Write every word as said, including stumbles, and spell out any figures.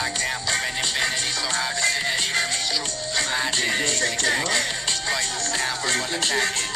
locked down for an infinity, so my vicinity remains true. My identity, exactly. Fight down for one attack.